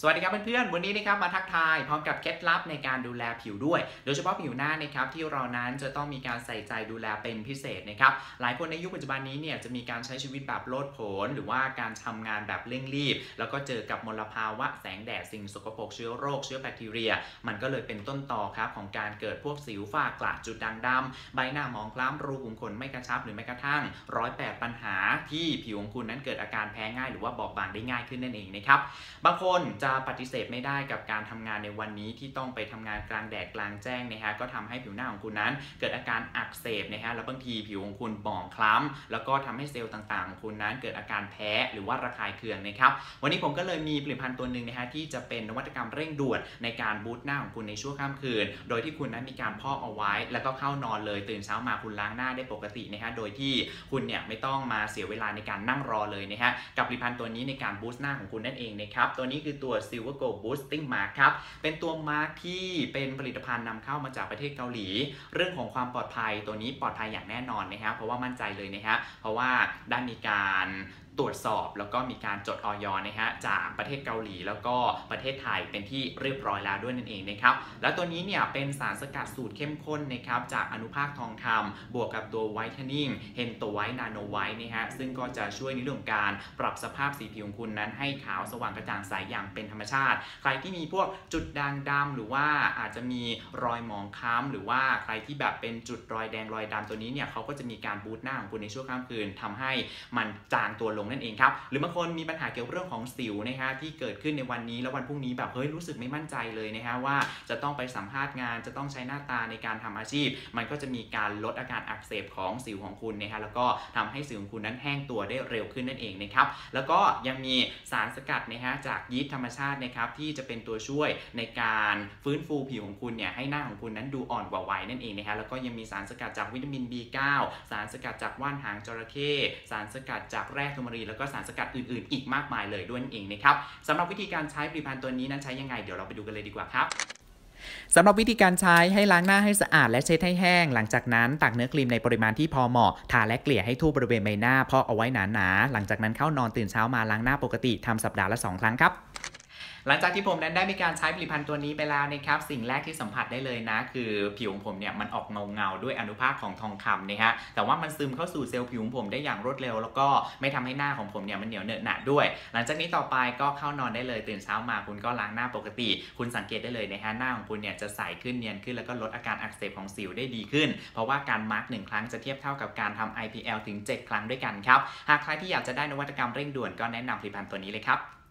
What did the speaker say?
สวัสดีครับเพื่อนๆวันนี้นะครับมาทักทายพร้อมกับเคล็ดลับในการดูแลผิวด้วยโดยเฉพาะผิวหน้านะครับที่เรานั้นจะต้องมีการใส่ใจดูแลเป็นพิเศษนะครับหลายคนในยุคปัจจุบันนี้เนี่ยจะมีการใช้ชีวิตแบบโลดโผนหรือว่าการทำงานแบบเร่งรีบแล้วก็เจอกับมลภาวะแสงแดดสิ่งสกปรกเชื้อโรคเชื้อแบคทีเรียมันก็เลยเป็นต้นตอครับของการเกิดพวกสิวฝ้ากระจุดด่างดำใบหน้าหมองคล้ำรูขุมขนไม่กระชับหรือแม้กระทั่ง108ปัญหาที่ผิวของคุณนั้นเกิดอาการแพ้ง่ายหรือว่าบอบบางได้ง่ายขึ้นนั่นเองนะครับบางคนจะปฏิเสธไม่ได้กับการทำงานในวันนี้ที่ต้องไปทำงานกลางแดดกลางแจ้งนะฮะก็ทำให้ผิวหน้าของคุณนั้นเกิดอาการอักเสบนะฮะแล้วบางทีผิวของคุณหมองคล้ำแล้วก็ทำให้เซลล์ต่างๆของคุณนั้นเกิดอาการแพ้หรือว่าระคายเคืองนะครับวันนี้ผมก็เลยมีผลิตภัณฑ์ตัวหนึ่งนะฮะที่จะเป็นนวัตกรรมเร่งด่วนในการบูสต์หน้าของคุณในช่วงค่ำคืนโดยที่คุณนั้นมีการพอกเอาไว้แล้วก็เข้านอนเลยตื่นเช้ามาคุณล้างหน้าได้ปกตินะฮะโดยที่คุณเนี่ยไม่ต้องมาเสียเวลาในการนั่งรอเลยนะฮะกับผลิตภัณฑ์ตัวนี้ในการบูสต์หน้าของคุณนั่นเองนะครับตัวนี้คือตัว Silver Glow Boosting Mask ครับเป็นตัวมาร์คที่เป็นผลิตภัณฑ์นำเข้ามาจากประเทศเกาหลีเรื่องของความปลอดภัยตัวนี้ปลอดภัยอย่างแน่นอนนะครับเพราะว่ามั่นใจเลยนะฮะเพราะว่าได้มีการตรวจสอบแล้วก็มีการจดอย.นะฮะจากประเทศเกาหลีแล้วก็ประเทศไทยเป็นที่เรียบร้อยแล้วด้วยนั่นเองนะครับแล้วตัวนี้เนี่ยเป็นสารสกัดสูตรเข้มข้นนะครับจากอนุภาคทองคำบวกกับตัวไวท์เทนนิ่งเฮนโตไวท์นาโนไวท์นะฮะซึ่งก็จะช่วยในเรื่องของการปรับสภาพสีผิวของคุณนั้นให้ขาวสว่างกระจ่างใสอย่างเป็นธรรมชาติใครที่มีพวกจุดด่างดำหรือว่าอาจจะมีรอยหมองคล้ำหรือว่าใครที่แบบเป็นจุดรอยแดงรอยดำตัวนี้เนี่ยเขาก็จะมีการบูสต์หน้าของคุณในช่วงค่ำคืนทำให้มันจางตัวลงนั่นเองครับหรือบางคนมีปัญหาเกี่ยวกับเรื่องของสิวนะฮะที่เกิดขึ้นในวันนี้แล้ววันพรุ่งนี้แบบเฮ้ยรู้สึกไม่มั่นใจเลยนะฮะว่าจะต้องไปสัมภาษณ์งานจะต้องใช้หน้าตาในการทำอาชีพมันก็จะมีการลดอาการอักเสบของสิวของคุณนะฮะแล้วก็ทำให้สิวของคุณนั้นแห้งตัวได้เร็วขึ้นนั่นเองนะครับแล้วก็ยังมีสารสกัดนะฮะจากยีสต์ธรรมชาตินะครับที่จะเป็นตัวช่วยในการฟื้นฟูผิวของคุณเนี่ยให้หน้าของคุณนั้นดูอ่อนกว่าวัยนั่นเองนะฮะแล้วก็ยังมีสารสกัดจากวิตามิน B9 สารสกัดจากว่านหางจระเข้สารสกัดจากแร่โทมารีนแล้วก็สารสกัดอื่นๆอีกมากมายเลยด้วยนั่นเองนะครับสำหรับวิธีการใช้ผลิตภัณฑ์ตัวนี้นั้นใช้ยังไงเดี๋ยวเราไปดูกันเลยดีกว่าครับสำหรับวิธีการใช้ให้ล้างหน้าให้สะอาดและเช็ดให้แห้งหลังจากนั้นตักเนื้อครีมในปริมาณที่พอเหมาะทาและเกลี่ยให้ทั่วบริเวณใบหน้าพอกเอาไว้หนาๆหลังจากนั้นเข้านอนตื่นเช้ามาล้างหน้าปกติทำสัปดาห์ละ2 ครั้งครับหลังจากที่ผมนั้นได้มีการใช้ผลิตภัณฑ์ตัวนี้ไปแล้วนะครับสิ่งแรกที่สัมผัสได้เลยนะคือผิวของผมเนี่ยมันออกเงาด้วยอนุภาคของทองคำนะฮะแต่ว่ามันซึมเข้าสู่เซลล์ผิวของผมได้อย่างรวดเร็วแล้วก็ไม่ทำให้หน้าของผมเนี่ยมันเหนียวเหนอะหนะด้วยหลังจากนี้ต่อไปก็เข้านอนได้เลยตื่นเช้ามาคุณก็ล้างหน้าปกติคุณสังเกตได้เลยนะฮะหน้าของคุณเนี่ยจะใสขึ้นเนียนขึ้นแล้วก็ลดอาการอักเสบของสิวได้ดีขึ้นเพราะว่าการมาร์ก1 ครั้งจะเทียบเท่ากับการทำ IPL ถึง7 ครั้งด้วยกันครับหากใครที่อยากจะได้นวัตกรรมเร่งด่วนก็แนะนำผลิตภัณฑ์ตัวนี้เลยครับ